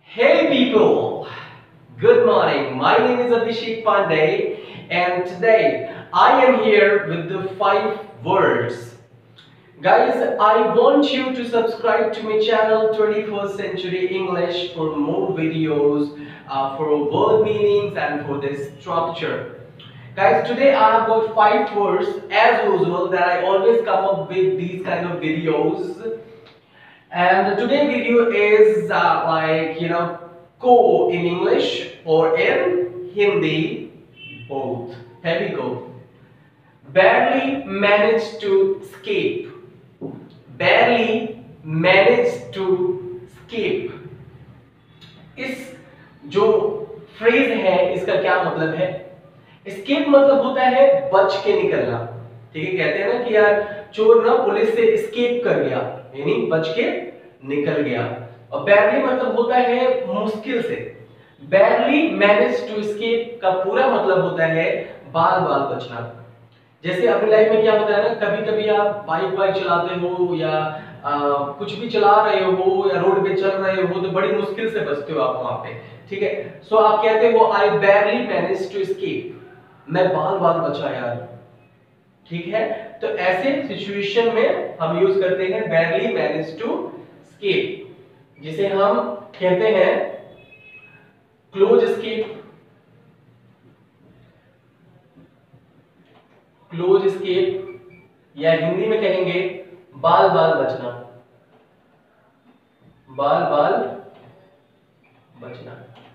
Hey people, good morning. My name is Pandey and today I am here with the 5 words. Guys, I want you to subscribe to my channel 21st Century English for more videos, for word meanings and for the structure. Guys, today I have got 5 words as usual that I always come up with these kind of videos. And today's video is ko in English or in Hindi, both. Here we go. Barely managed to escape. Barely managed to escape. इस जो phrase है इसका क्या मतलब है? Escape मतलब होता है बच के निकलना। ठीक है, कहते हैं ना कि यार चोर ना पुलिस से एस्केप कर गया, यानी बच के निकल गया। और बैरली मतलब होता है मुश्किल से। बैरली मैनेज टू एस्केप का पूरा मतलब होता है बाल बाल बचना। जैसे अपनी लाइफ में क्या होता है ना, कभी कभी आप बाइक चलाते हो या कुछ भी चला रहे हो या रोड पे चल रहे हो तो बड़ी मुश्किल से बचते हो आप वहां पे। ठीक है, सो आप कहते हो I barely manage to escape, मैं बाल बाल बचा यार। ठीक है, तो ऐसे सिचुएशन में हम यूज करते हैं बैरली मैनेज टू एस्केप, जिसे हम कहते हैं क्लोज एस्केप। क्लोज एस्केप या हिंदी में कहेंगे बाल बाल बचना। बाल बाल बचना।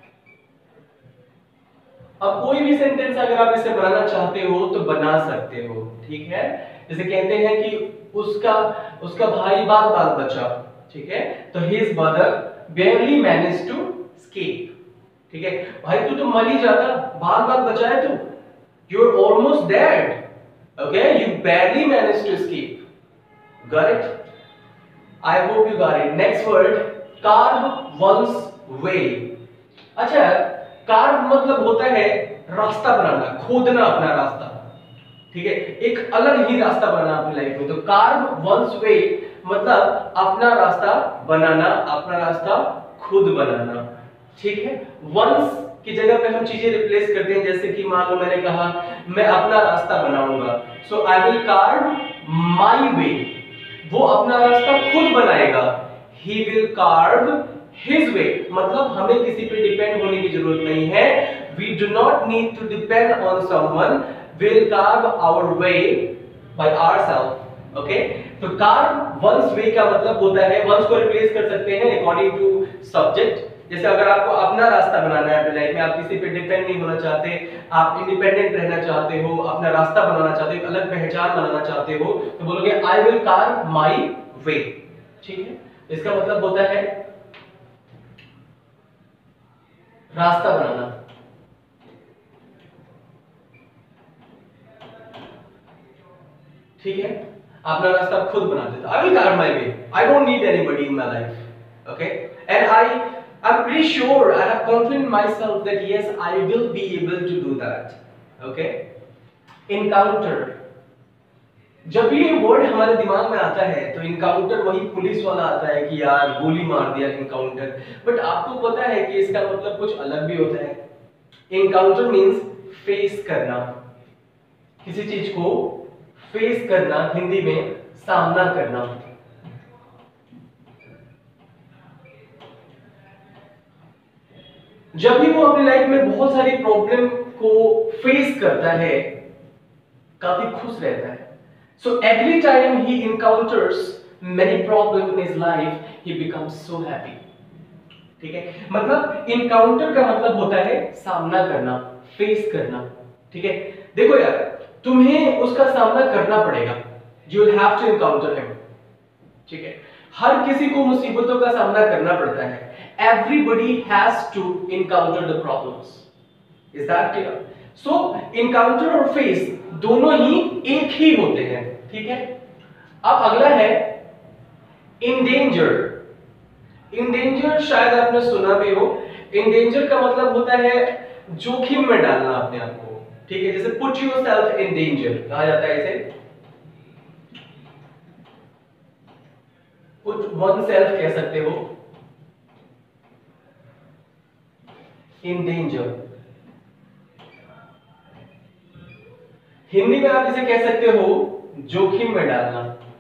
अब कोई भी सेंटेंस अगर आप इसे बनाना चाहते हो तो बना सकते हो। ठीक है, जैसे कहते हैं कि उसका भाई बाल बाल बचा। ठीक है, तो his brother barely managed to escape। ठीक है, भाई तू तो मर ही जाता, बाल बाल बचा है तू, you're almost dead, okay, you barely managed to escape। got it? I hope you got it। next word, carve one's way। अच्छा, कार्व मतलब होता है रास्ता बनाना, खोदना अपना रास्ता। ठीक है, एक अलग ही रास्ता बनाना अपनी लाइफ में। तो कार्व वंस वे मतलब अपना रास्ता बनाना, अपना रास्ता खुद बनाना। ठीक है, वंस की जगह पे हम चीजें रिप्लेस करते हैं। जैसे कि मान लो मैंने कहा मैं अपना रास्ता बनाऊंगा, so I will carve my way. वो अपना रास्ता खुद बनाएगा। He will carve his way मतलब हमें किसी पे डिपेंड होने की जरूरत नहीं है। we do not need to depend on someone, we'll carve our way by ourselves। okay, तो carve one's way का मतलब होता है, once को रिप्लेस कर सकते हैं according to subject। जैसे अगर आपको अपना रास्ता बनाना है अपनी लाइफ में, आप किसी पे डिपेंड नहीं होना चाहते, आप इंडिपेंडेंट रहना चाहते हो, अपना रास्ता बनाना चाहते हो, अलग पहचान बनाना चाहते हो, तो बोलोगे I will carve my way. ठीक है, इसका मतलब होता है रास्ता बनाना। ठीक है, अपना रास्ता खुद बनाते हो। I will carve my way, I don't need anybody in my life. Okay, and I'm pretty sure, I have confidence in myself that yes, I will be able to do that। okay, encounter, जब ये word हमारे दिमाग में आता है तो encounter वही police वाला आता है कि यार गोली मार दिया इनकाउंटर। बट आपको पता है कि इसका मतलब कुछ अलग भी होता है। इनकाउंटर मींस फेस करना, किसी चीज को फेस करना, हिंदी में सामना करना। जब भी वो अपनी लाइफ में बहुत सारी प्रॉब्लम को फेस करता है काफी खुश रहता है। So every time he encounters many problems in his life, he becomes so happy। ठीक है, मतलब इनकाउंटर का मतलब होता है सामना करना, फेस करना। ठीक है, देखो यार तुम्हें उसका सामना करना पड़ेगा, you will have to encounter him। ठीक है, हर किसी को मुसीबतों का सामना करना पड़ता है। Everybody has to encounter the problems। Is that clear? So encounter और face दोनों ही एक ही होते हैं। ठीक है, अब अगला है endanger। endanger शायद आपने सुना भी हो। endanger का मतलब होता है जोखिम में डालना अपने आप को। ठीक है, जैसे put yourself in danger कहा जाता है इसे, put oneself कह सकते हो। In danger. हिंदी में आप इसे कह सकते हो जोखिम में डालना।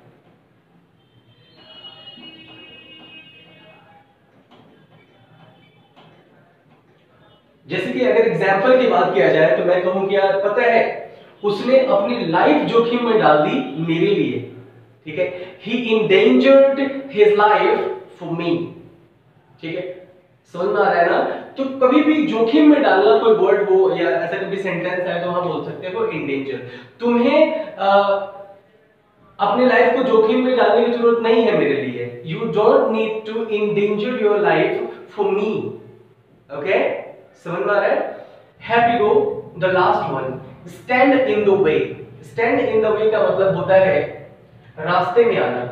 जैसे कि अगर एग्जाम्पल की बात किया जाए तो मैं कहूं कि यार पता है उसने अपनी लाइफ जोखिम में डाल दी मेरे लिए, ठीक है, he endangered his life for me, ठीक है, समझ में आ रहा है ना। तो कभी भी जोखिम में डालना कोई वर्ड हो या ऐसा कभी सेंटेंस है तो हम बोल सकते हैं वो इंडेंजर। तुम्हें अपनी लाइफ को जोखिम में डालने की जरूरत नहीं है मेरे लिए, you don't need to endanger your life for me, okay, समझ में आ रहा है। Happy go the last one, stand in the way. Stand in the way का मतलब होता है रास्ते में आना,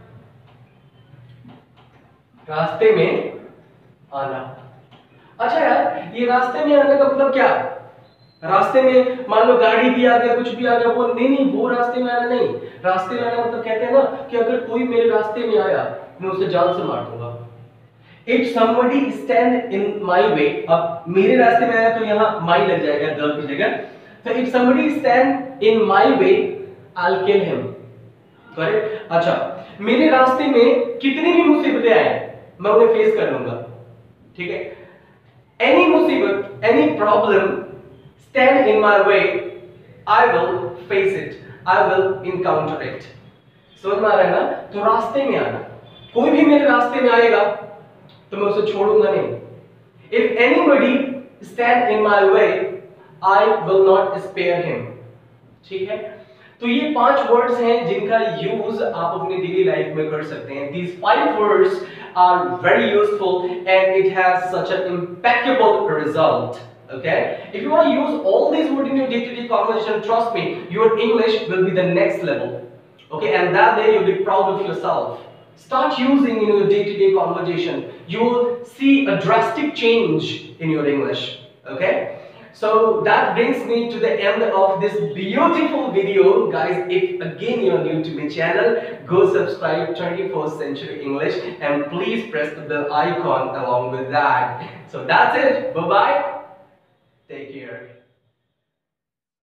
रास्ते में आना। अच्छा यार ये रास्ते में आने का मतलब क्या? रास्ते में मान लो गाड़ी भी आ गया कुछ भी आ गया, वो नहीं, वो रास्ते में आना नहीं। रास्ते में आना मतलब कहते हैं ना कि अगर कोई मेरे रास्ते में आया मैं उसे जान से मार दूंगा। If somebody stand in my way, अब मेरे रास्ते में आया तो यहाँ my लग जाएगा द की जगह। तो if somebody stand in my way, I'll kill him, correct. अच्छा मेरे रास्ते में कितनी भी मुसीबतें आए मैं उन्हें फेस कर लूंगा, ठीक है। एनी मुसीबत, any problem stand in my way, I will face it, I will encounter it, समझ में आ रहा है ना। तो रास्ते में आना, कोई भी मेरे रास्ते में आएगा तो मैं उसे छोड़ूंगा नहीं। If anybody stand in my way, I will not spare him, ठीक है। तो ये 5 वर्ड्स हैं जिनका यूज आप अपनी डेली लाइफ में कर सकते हैं। These 5 words are very useful and it has such an impeccable result. Okay, if you want to use all these words in your day-to-day conversation, trust me, your English will be the next level. Okay, and that day you'll be proud of yourself. Start using in your day-to-day conversation. You will see a drastic change in your English. Okay, so that brings me to the end of this beautiful video, guys. If again you are new to my channel, go subscribe 21st Century English and please press the bell icon along with that. So that's it. Bye bye. Take care.